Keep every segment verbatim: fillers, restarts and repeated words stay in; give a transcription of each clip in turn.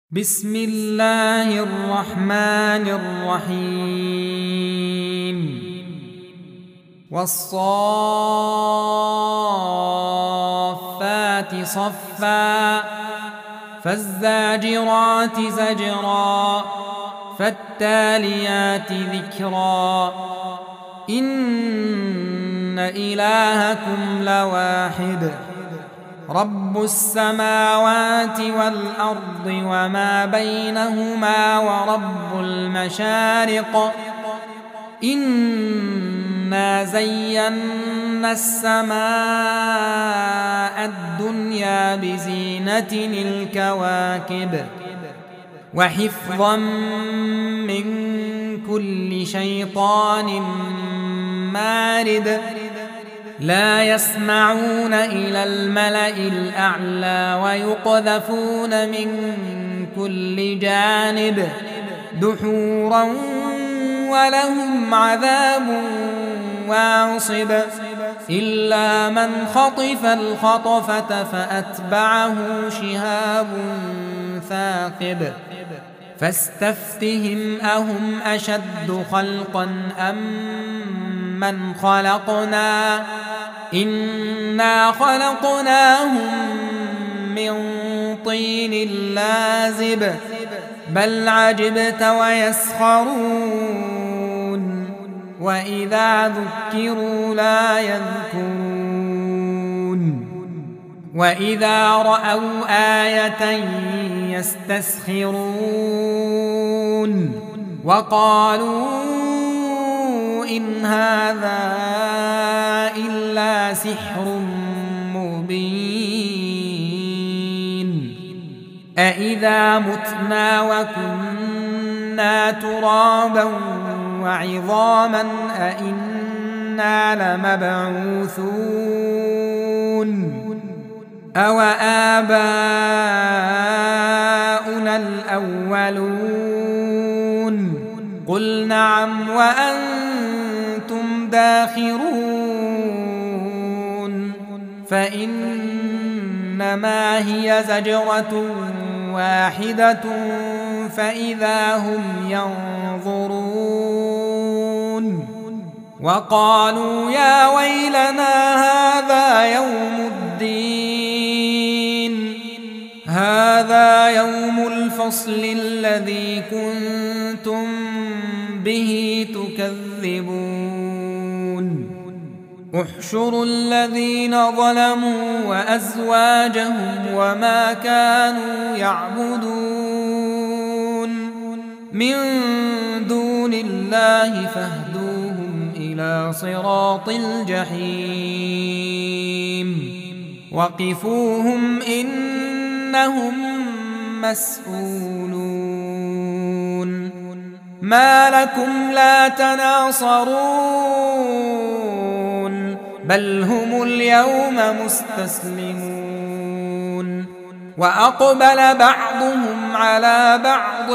بسم الله الرحمن الرحيم والصافات صفا فالزاجرات زجرا فالتاليات ذكرا إن إلهكم لواحد رب السماوات والأرض وما بينهما ورب المشارق إنا زينا السماء الدنيا بزينة الكواكب وحفظا من كل شيطان مارد لا يسمعون إلى الملأ الأعلى ويقذفون من كل جانب دحورا ولهم عذاب واصب إلا من خطف الخطفة فأتبعه شهاب ثاقب فاستفتهم أهم أشد خلقا أم من خلقنا إنا خلقناهم من طين لازب بل عجبت ويسخرون وإذا ذكروا لا يذكرون وإذا رأوا آية يستسخرون وقالوا إن هذا إلا سحر مبين أإذا متنا وكنا ترابا وعظاما أإنا لمبعوثون أو آباؤنا الأولون قل نعم وأنتم داخرون فإنما هي زجرة واحدة فإذا هم ينظرون وقالوا يا ويلنا هذا يوم الدين هذا يوم الفصل الذي كنتم به تكذبون احشروا الذين ظلموا وأزواجهم وما كانوا يعبدون من دون الله فاهدوهم إلى صراط الجحيم وقفوهم إنهم مسؤولون ما لكم لا تناصرون بل هم اليوم مستسلمون وأقبل بعضهم على بعض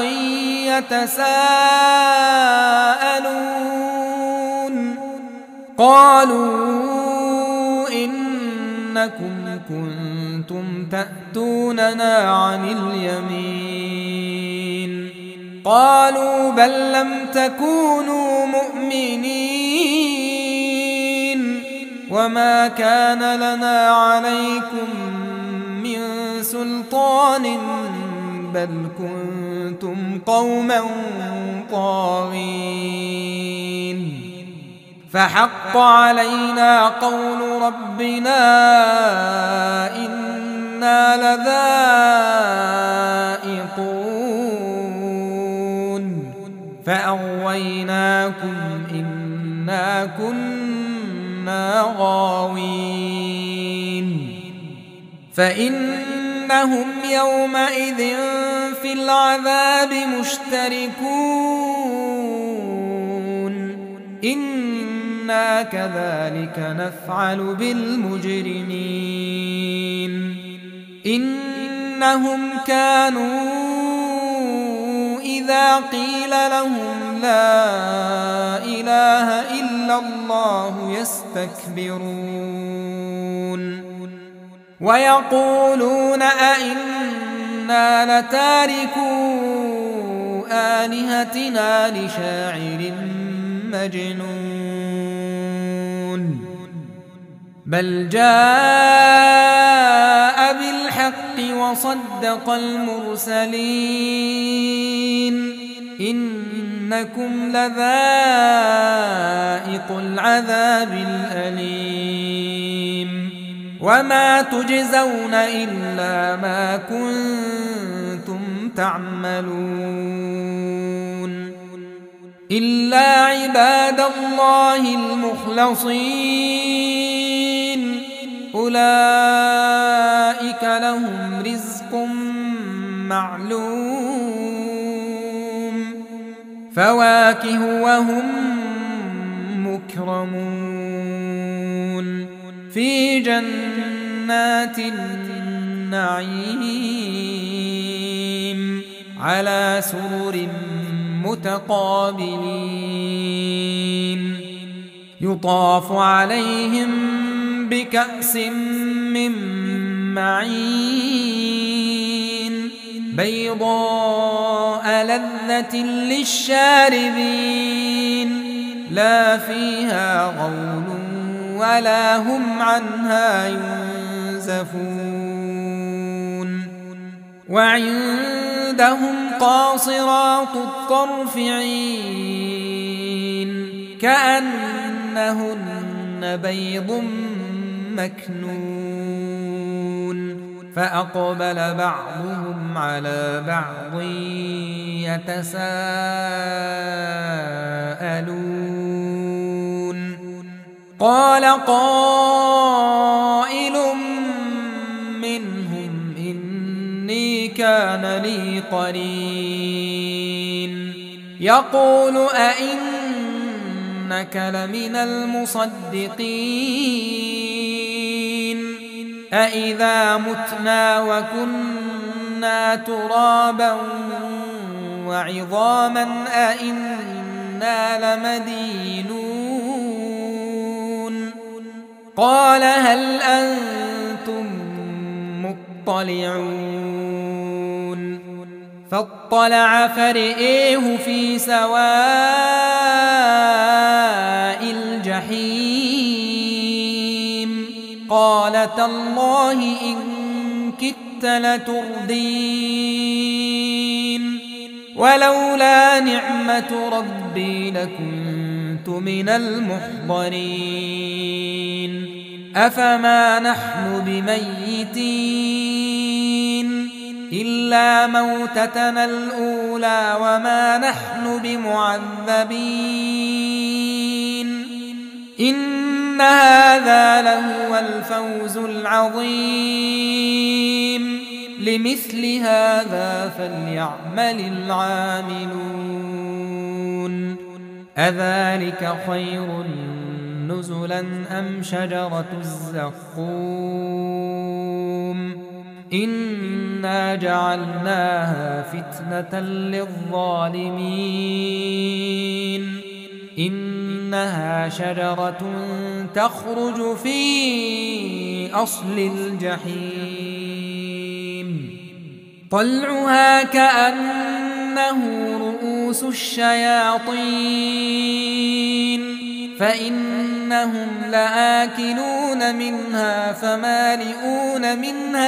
يتساءلون قالوا إنكم كنتم تأتوننا عن اليمين قالوا بل لم تكونوا مؤمنين وما كان لنا عليكم من سلطان بل كنتم قوما طاغين فحق علينا قول ربنا إنا لذائقون فأغويناكم إنا كنا غاوين فإنهم يومئذ في العذاب مشتركون إنا كذلك نفعل بالمجرمين إنهم كانوا إذا قيل لهم لا إله إلا الله يستكبرون ويقولون أئنا إنا لتاركو آلهتنا لشاعر مجنون بل جاء بالحق وصدق المرسلين إنكم لذائق العذاب الأليم وما تجزون إلا ما كنتم تعملون إلا عباد الله المخلصين أولئك لهم رزق معلوم فواكه وهم مكرمون في جنات النعيم على سرر متقابلين يطاف عليهم بكأس من معين بيضاء لذة للشاربين لا فيها غول ولا هم عنها ينزفون وعندهم قاصرات الطرف عين كأنهن بيض مكنون فأقبل بعضهم على بعض يتساءلون قال قائل منهم إني كان لي قرين يقول أئنك لمن المصدقين أإذا متنا وكنا ترابا وعظاما أئنا لمدينون قال هل أنتم مطلعون فاطلع فرئيه في سواء الجحيم قال تالله إن كدت لتردين ولولا نعمة ربي لكنت من المحضرين أفما نحن بميتين إلا موتتنا الأولى وما نحن بمعذبين إن هذا لهو الفوز العظيم لمثل هذا فليعمل العاملون أذلك خير نزلا أم شجرة الزقوم إنا جعلناها فتنة للظالمين إنها شجرة تخرج في أصل الجحيم طلعها كأنه رؤوس الشياطين فإنهم لآكلون منها فمالئون منها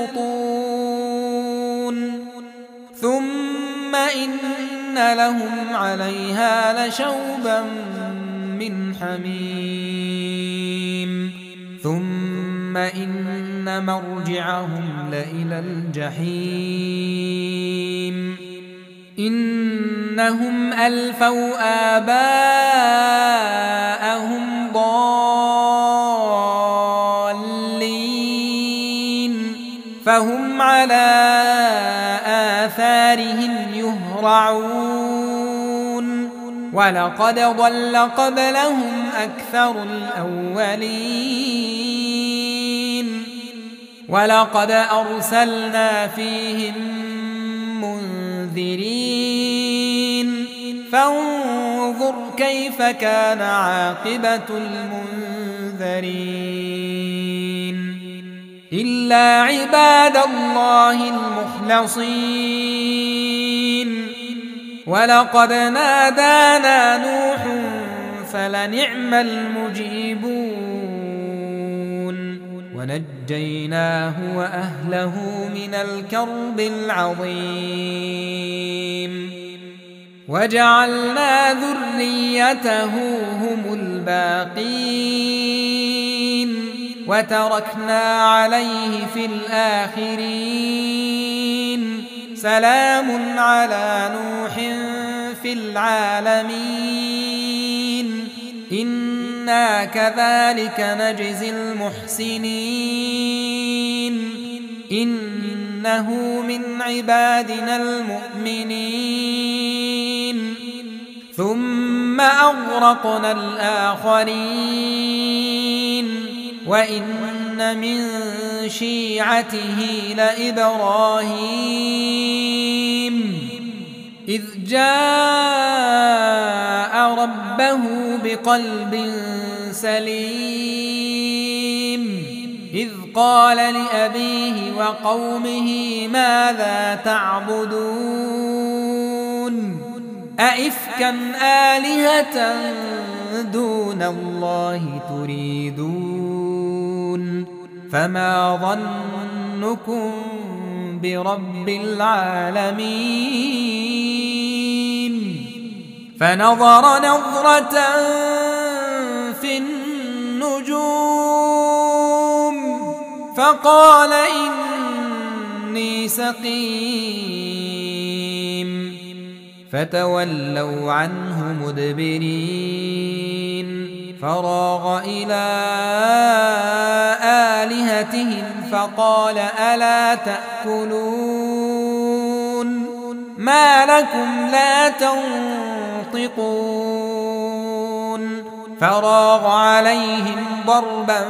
البطون ثم إن لهم عليها لشوبا من حميم ثم إن مرجعهم لإلى الجحيم إنهم ألفوا آباءهم ضالين فهم على آثارهم يهرعون ولقد ضل قبلهم أكثر الأولين ولقد أرسلنا فيهم منذرين فانظر كيف كان عاقبة المنذرين إلا إلا عباد الله المخلصين ولقد نادانا نوح فلنعم المجيبون ونجيناه وأهله من الكرب العظيم وجعلنا ذريته هم الباقين وتركنا عليه في الآخرين سلام على نوح في العالمين إنا كذلك نجزي المحسنين إنه من عبادنا المؤمنين ثم أغرقنا الآخرين وإن من شيعته لإبراهيم إذ جاء ربه بقلب سليم إذ قال لأبيه وقومه ماذا تعبدون أئفكا آلهة دون الله تريدون فما ظنكم برب العالمين فنظر نظرة في النجوم فقال إني سقيم فتولوا عنه مدبرين فراغ إلى آلهتهم فقال ألا تأكلون ما لكم لا تنطقون فراغ عليهم ضربا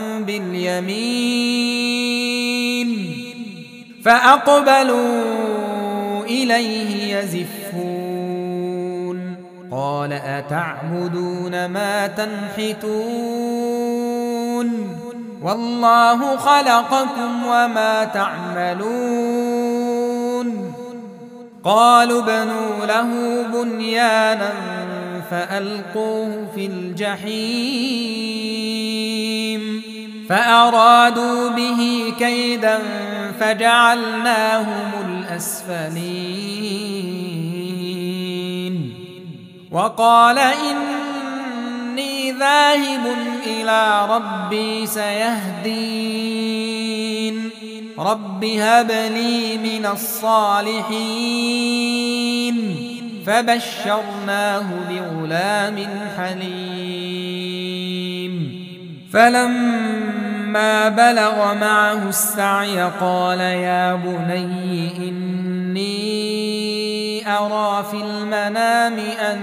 باليمين فأقبلوا إليه يزفون قال أتعبدون ما تنحتون والله خلقكم وما تعملون قالوا ابنوا له بنيانا فألقوه في الجحيم فأرادوا به كيدا فجعلناهم الأسفلين وقال إني ذاهب إلى ربي سيهدين رب هب لي من الصالحين فبشرناه بغلام حليم فلما بلغ معه السعي قال يا بني إني أرى في المنام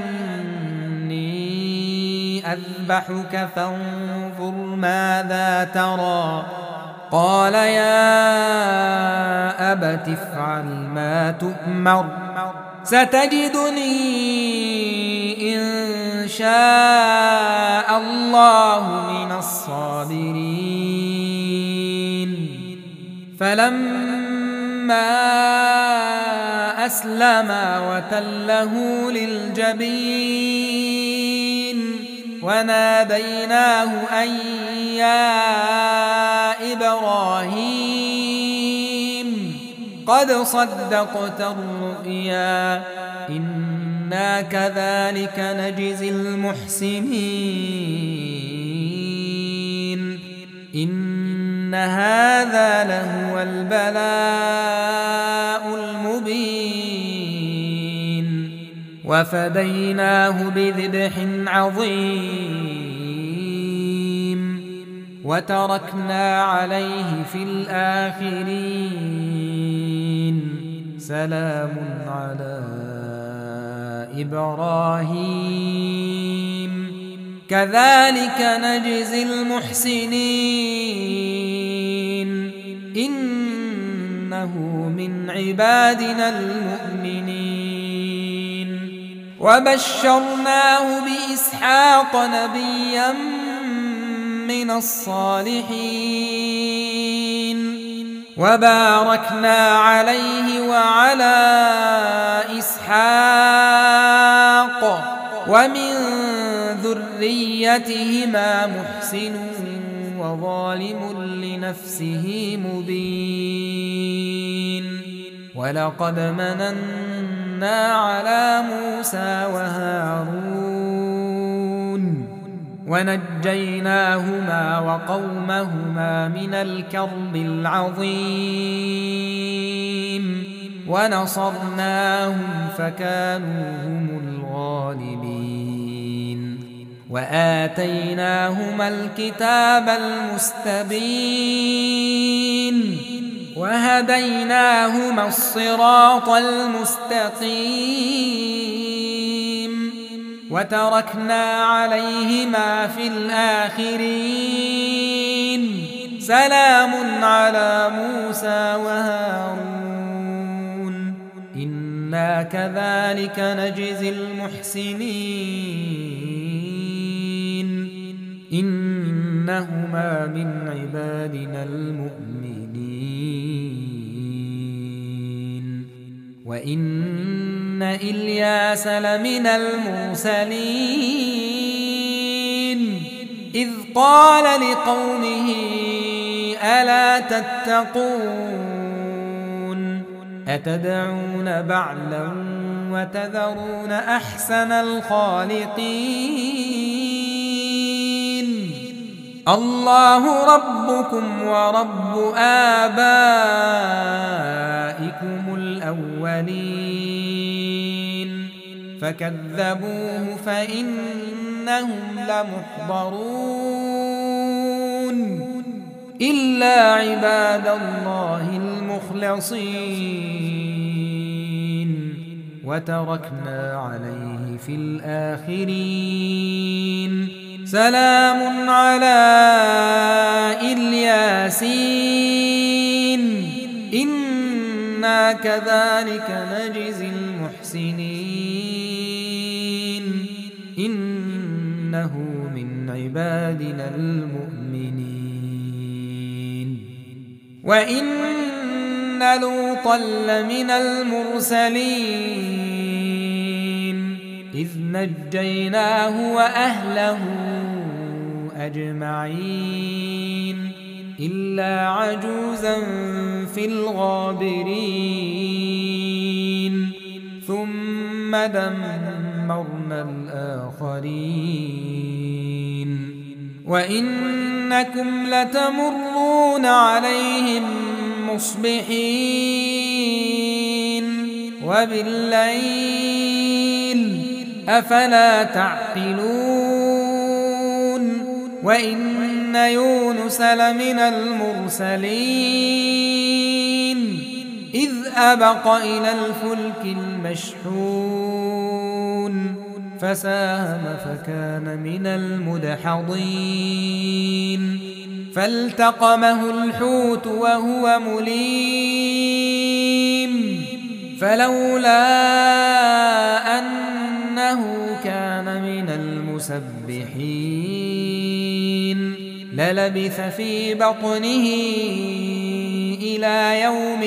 أني أذبحك فانظر ماذا ترى قال يا أبت افعل ما تؤمر ستجدني إن شاء الله من الصابرين فلما أسلما وتله للجبين وناديناه أن يا إبراهيم قد صدقت الرؤيا إنا كذلك نجزي المحسنين إن هذا لهو البلاء المبين وفديناه بذبح عظيم وتركنا عليه في الآخرين سلام على إبراهيم كذلك نجزي المحسنين إنه من عبادنا المؤمنين وبشرناه بإسحاق نبيا من الصالحين وباركنا عليه وعلى إسحاق ومن ذريتهما محسن وظالم لنفسه مبين ولقد مننا على موسى وهارون ونجيناهما وقومهما من الكرب العظيم ونصرناهم فكانوا هم الغالبين وآتيناهما الكتاب المستبين وهديناهما الصراط المستقيم وتركنا عليهما في الآخرين سلام على موسى وهارون إنا كذلك نجزي المحسنين إنهما من عبادنا المؤمنين وإن إلياس لمن المرسلين إذ قال لقومه ألا تتقون أتدعون بعلا وتذرون أحسن الخالقين الله ربكم ورب آبائكم الأولين فكذبوه فإنهم لمحضرون إلا عباد الله المخلصين وتركنا عليه في الآخرين سلام على الياسين إنا كذلك نجزي المحسنين إنه من عبادنا المؤمنين وإن لوطا لمن المرسلين إذ نجيناه وأهله أجمعين إلا عجوزا في الغابرين ثم دمرنا الآخرين وإنكم لتمرون عليهم مصبحين وبالليل أفلا تعقلون وإن يونس لمن المرسلين إذ أبق إلى الفلك المشحون فساهم فكان من المدحضين فالتقمه الحوت وهو مليم فلولا أنه كان من المسبحين للبث في بطنه إلى يوم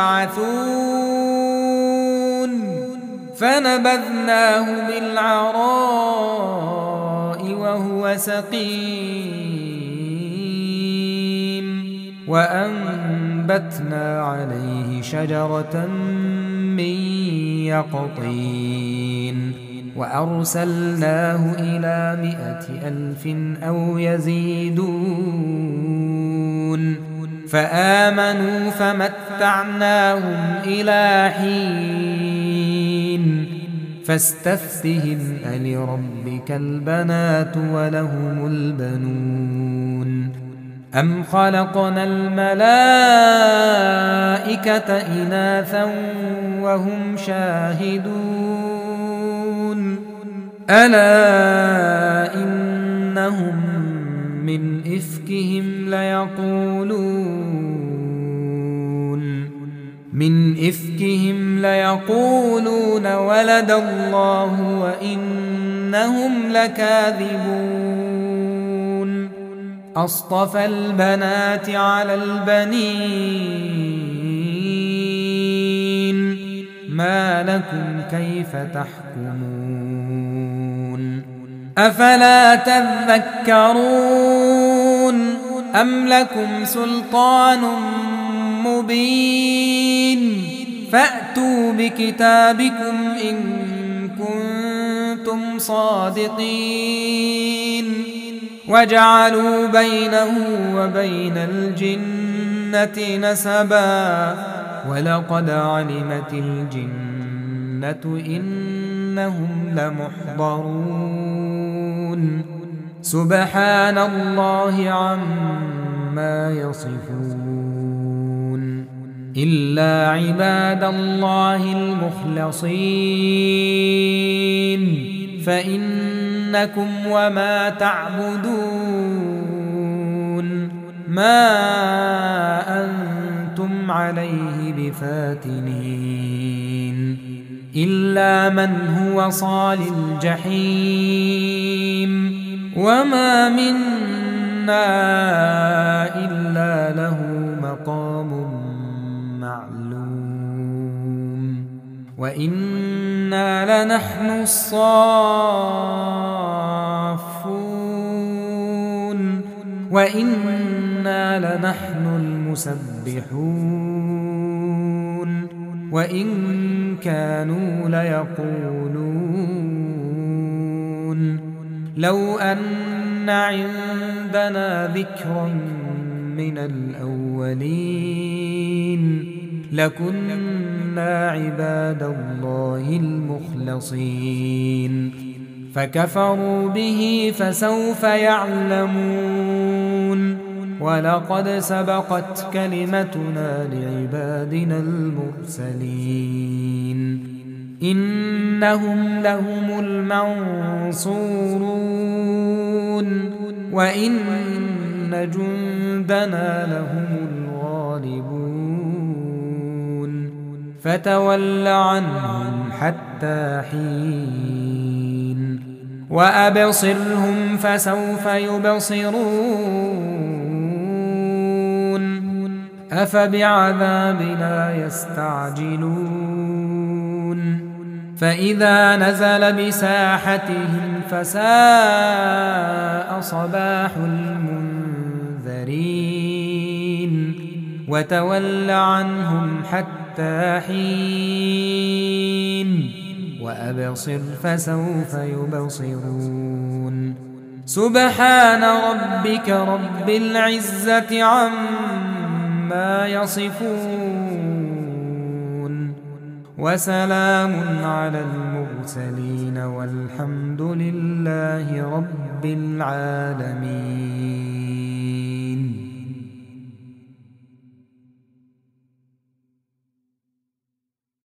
يبعثون فنبذناه بالعراء وهو سقيم وأنبتنا عليه شجرة من يقطين وأرسلناه إلى مائة ألف أو يزيدون فآمنوا فمتعناهم إلى حين فاستفتهم ألربك البنات ولهم البنون أم خلقنا الملائكة إناثا وهم شاهدون ألا إنهم من إفكهم ليقولون من إفكهم ليقولون ولد الله وإنهم لكاذبون أصطفى البنات على البنين ما لكم كيف تحكمون أفلا تذكرون أم لكم سلطان مبين فأتوا بكتابكم إن كنتم صادقين وجعلوا بينه وبين الجنة نسبا ولقد علمت الجنة إنهم لمحضرون سبحان الله عما يصفون إلا عباد الله المخلصين فإنكم وما تعبدون ما أنتم عليه بفاتنين إلا من هو صال الجحيم وما منا إلا له مقام معلوم وإنا لنحن الصافون وإنا لنحن المسبحون وإن كانوا ليقولون لو أن عندنا ذكرا من الأولين لكنا عباد الله المخلصين فكفروا به فسوف يعلمون ولقد سبقت كلمتنا لعبادنا المرسلين إنهم لهم المنصورون وإن جندنا لهم الغالبون فتول عنهم حتى حين وأبصرهم فسوف يبصرون أفبعذابنا يستعجلون فإذا نزل بساحتهم فساء صباح المنذرين وتول عنهم حتى حين وأبصر فسوف يبصرون سبحان ربك رب العزة عما يصفون وسلام على المرسلين والحمد لله رب العالمين.